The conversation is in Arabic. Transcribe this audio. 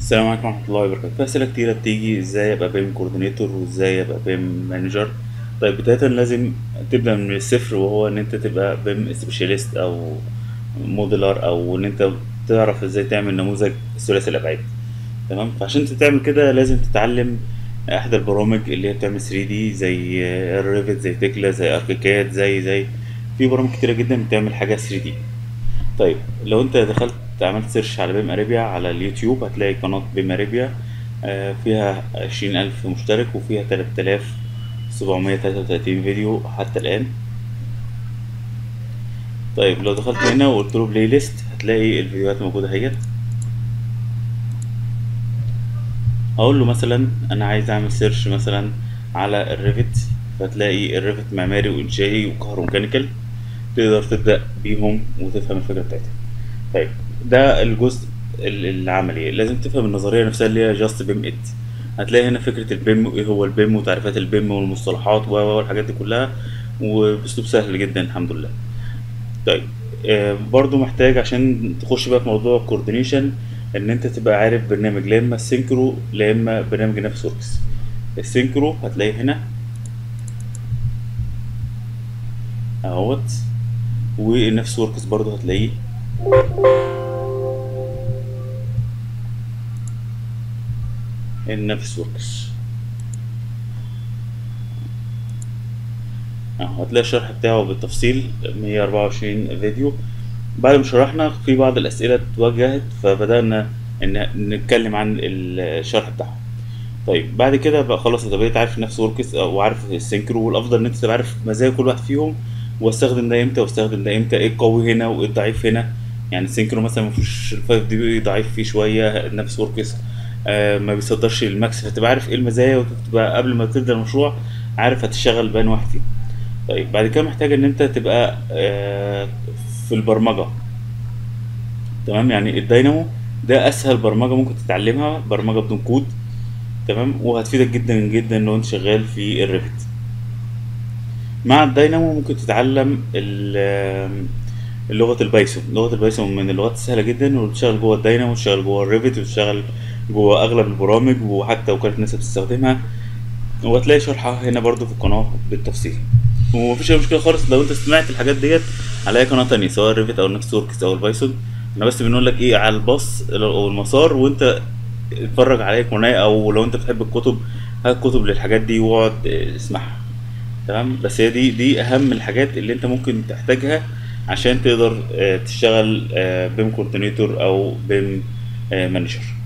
السلام عليكم ورحمة الله وبركاته. في أسئلة كتيرة بتيجي ازاي ابقى بيم كوردينيتور وازاي ابقى بيم مانجر. طيب بداية لازم تبدأ من الصفر، وهو ان انت تبقى بيم سبيشاليست او موديلر، او ان انت تعرف ازاي تعمل نموذج ثلاثي الابعاد. تمام، فعشان انت تعمل كده لازم تتعلم احدى البرامج اللي هي بتعمل 3D زي الريفت، زي تكلا، زي اركيكاد، زي في برامج كتيرة جدا بتعمل حاجة 3D. طيب لو انت دخلت عملت سيرش على بيم اريبيا على اليوتيوب هتلاقي قناة بيم اريبيا، فيها 20,000 مشترك وفيها 3733 فيديو حتى الآن. طيب لو دخلت هنا وقلت له بلاي ليست هتلاقي الفيديوهات موجودة اهيت. هقول له مثلا انا عايز اعمل سيرش مثلا على الريفت، فتلاقي الريفت معماري وانشائي وكهروميكانيكال، تقدر تبدأ بيهم وتفهم الفكرة بتاعتها. طيب ده الجزء العملي. لازم تفهم النظريه نفسها اللي هي جاست بيم ات. هتلاقي هنا فكره البيم وايه هو البيم وتعريفات البيم والمصطلحات والحاجات دي كلها، وباسلوب سهل جدا الحمد لله. طيب برضو محتاج عشان تخش بقى في موضوع الكوردينيشن ان انت تبقى عارف برنامج، لا اما السينكرو لا اما برنامج نفس وركس. السينكرو هتلاقيه هنا اهوت، والنفس وركس برضو هتلاقيه النفس وركس اهو. هتلاقي الشرح بتاعه بالتفصيل 124 فيديو. بعد ما شرحنا في بعض الأسئلة اتوجهت فبدأنا إن نتكلم عن الشرح بتاعه. طيب بعد كده بقى خلاص انت بقيت عارف نفس وركس وعارف السينكرو، والافضل ان انت تبقى عارف مزايا كل واحد فيهم، واستخدم ده امتى واستخدم ده امتى، ايه القوي هنا وايه الضعيف هنا. يعني السينكرو مثلا مفيش الفايف دي ضعيف فيه شويه، نفس وركس ما بيصدرش الماكس، فتبقى عارف ايه المزايا وتبقى قبل ما تبدا المشروع عارف هتشتغل بين واحد فيهم. طيب بعد كده محتاج ان انت تبقى في البرمجه. تمام، يعني الداينامو ده اسهل برمجه ممكن تتعلمها، برمجه بدون كود. تمام، وهتفيدك جدا جدا لو انت شغال في الريفت. مع الداينامو ممكن تتعلم لغه البايثون. لغه البايثون من اللغات السهله جدا، وتشتغل جوه الداينامو وتشتغل جوه الريفت وتشتغل جوه اغلب البرامج، وحتى وكاله ناسا بتستخدمها. وهتلاقي شرحها هنا برضو في القناه بالتفصيل. ومفيش اي مشكله خالص لو انت سمعت الحاجات ديت على اي قناه تانية، سواء الريفت او نفس وركس او البايثون. احنا بس بنقول لك ايه على الباص او المسار، وانت اتفرج عليه قناه، او لو انت بتحب الكتب هات كتب للحاجات دي واقعد اسمعها. تمام، بس هي دي اهم الحاجات اللي انت ممكن تحتاجها عشان تقدر تشتغل بيم كوردينيتور او بيم مانجر.